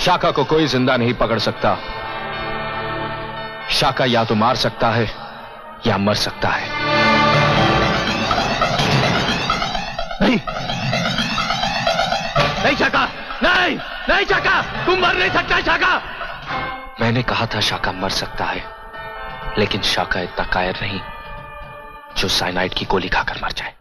शाका को कोई जिंदा नहीं पकड़ सकता। शाका या तो मार सकता है या मर सकता है। नहीं नहीं शाका, नहीं नहीं शाका, तुम मर नहीं सकता शाका। मैंने कहा था शाका मर सकता है, लेकिन शाका इतना कायर नहीं जो साइनाइड की गोली खाकर मर जाए।